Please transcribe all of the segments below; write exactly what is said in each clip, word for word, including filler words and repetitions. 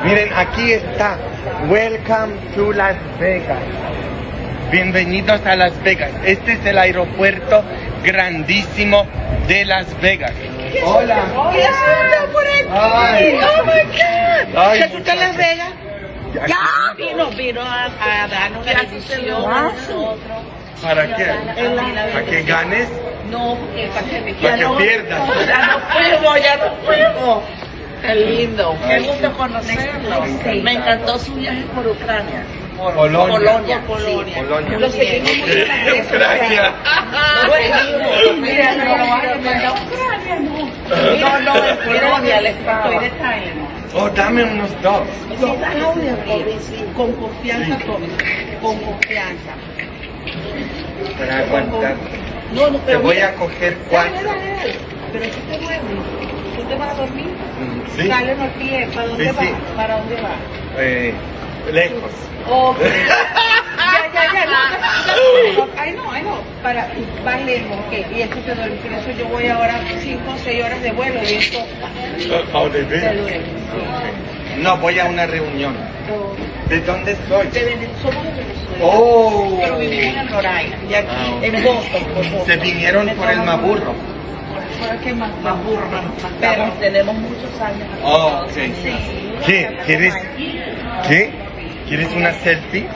Miren, aquí está. Welcome to Las Vegas. Bienvenidos a Las Vegas. Este es el aeropuerto grandísimo de Las Vegas. Hola. ¿Qué haces por aquí? Ay. Oh my God. Ay, ¿Se gustó Las Vegas? Ya. Ya vino, vino a, a darnos la visión a nosotros. ¿Para qué? ¿Para que ganes? No, porque para que me Para que pierdas. Ya no fuimos, ya no fuimos. Qué lindo, qué gusto conocerlo. Sí. Me encantó su viaje por Ucrania. Por Polonia. Polonia. Polonia. Polonia. Lo seguimos mucho en las redes Ucrania. sociales. Mira, no lo van a mandar a Ucrania, no. No, no, en Polonia, les estoy de Thailand. Oh, dame unos dos. Sí, Claudia, con confianza todo, con confianza. Para aguantar. No, no, Te pero voy mira, a coger dale, cuatro. dale, dale. Pero tú te duermes, tú te vas a dormir. Sí. Dale al pie, ¿para dónde Sí, vas? sí. ¿Para dónde vas? Eh, lejos. Ok. Ya, ya, ya, no, no, ay no, ay no, para, vas lejos, ok, y eso te duerme, por eso yo voy ahora cinco o seis horas de vuelo y esto Oh, de te veras. duerme. No, voy a una reunión. ¿De dónde soy? De Venezuela, somos de Venezuela, Oh. pero vivimos en Rhode Island, y aquí, Ah, ok. en Boston, por Boston. Se vinieron por el Maburro. Por el que más, más burro, pero tenemos muchos años aquí. Oh, ok. Sí. ¿Qué? ¿Quieres? ¿Qué? ¿Quieres una selfie?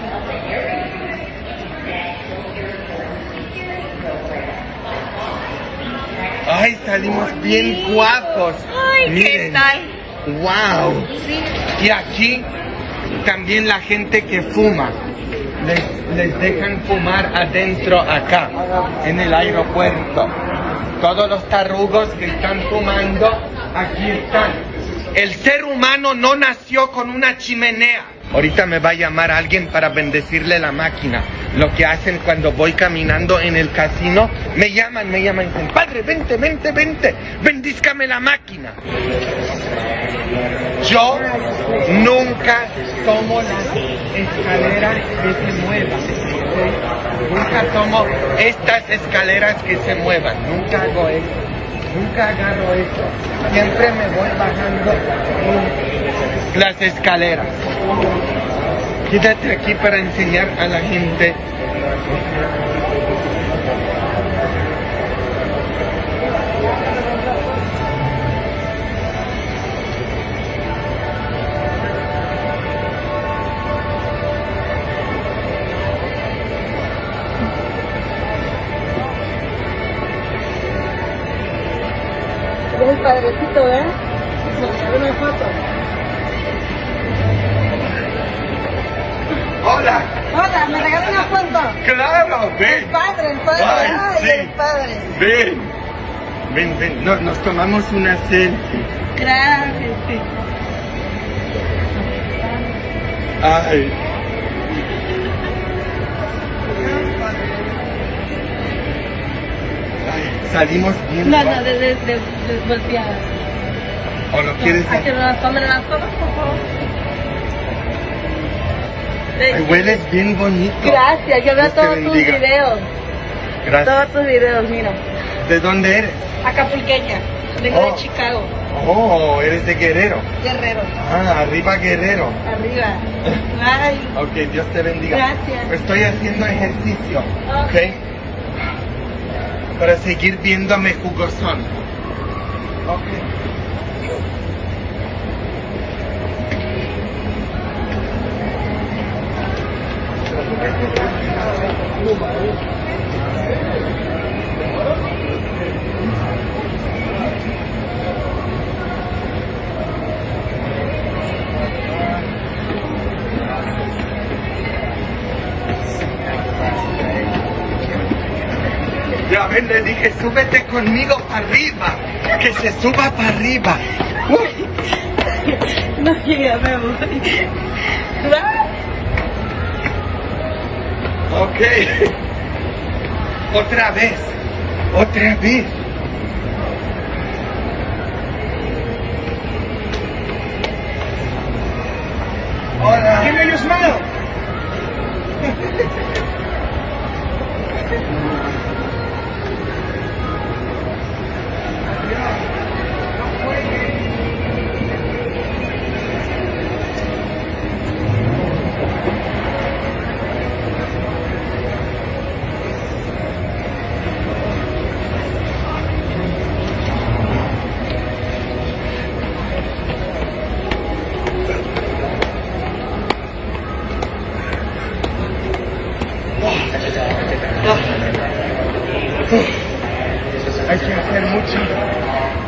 Ay, salimos bien guapos. Ay, ¿qué Miren. tal? Wow. Sí. Y aquí también la gente que fuma. Les, les dejan fumar adentro acá, en el aeropuerto. Todos los tarugos que están fumando, aquí están. El ser humano no nació con una chimenea. Ahorita me va a llamar alguien para bendecirle la máquina. Lo que hacen cuando voy caminando en el casino, me llaman, me llaman y dicen, padre, vente, vente, vente, bendízcame la máquina. Yo nunca tomo las escaleras que se muevan. ¿Ok? Nunca tomo estas escaleras que se muevan. Nunca hago eso. Nunca agarro eso. Siempre me voy bajando en las escaleras. Quédate aquí para enseñar a la gente. Es el padrecito, ¿eh? Una foto. Hola. Hola, ¿me regalas una foto? Claro, ven. El padre, el padre. Ay, Ay, sí. el padre. Ven. Ven, ven. No, nos tomamos una selfie. Gracias. Ay. Ay, salimos bien. No, no, guapos. de, de, de, desvolteada. ¿O lo quieres? Hay que las tomen las fotos, por favor. Ay, hueles bien bonito. Gracias, yo veo Dios te todos tus bendiga. videos. Gracias. Todos tus videos, mira. ¿De dónde eres? Acapulqueña. Vengo Oh. de Chicago. Oh, eres de Guerrero. Guerrero. Ah, arriba Guerrero. Arriba. Ay. Ok, Dios te bendiga. Gracias. Estoy haciendo ejercicio, Ok. ¿ok? Para seguir viéndome jugosón. Ok. Ya ven, le dije, súbete conmigo para arriba. Que se suba para arriba. Uh. No llega, me voy. Ok. Otra vez. Otra vez. Hola. Give me your smile.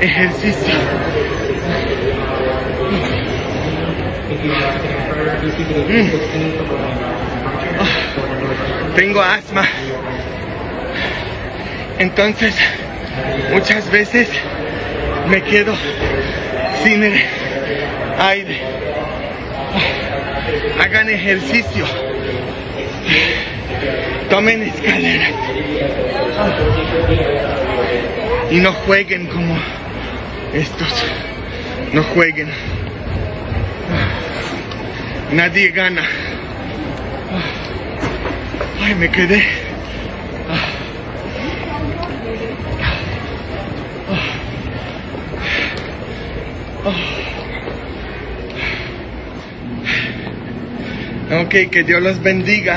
ejercicio. Mm. Oh, tengo asma. Entonces, muchas veces me quedo sin el aire. Hagan ejercicio. Tomen escaleras. Y no jueguen como estos. No jueguen. Nadie gana. Ay, me quedé. Ok, que Dios los bendiga.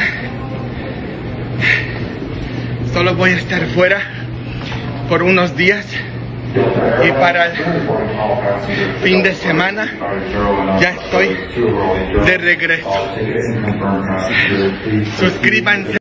Solo voy a estar fuera por unos días y para el fin de semana ya estoy de regreso. Suscríbanse.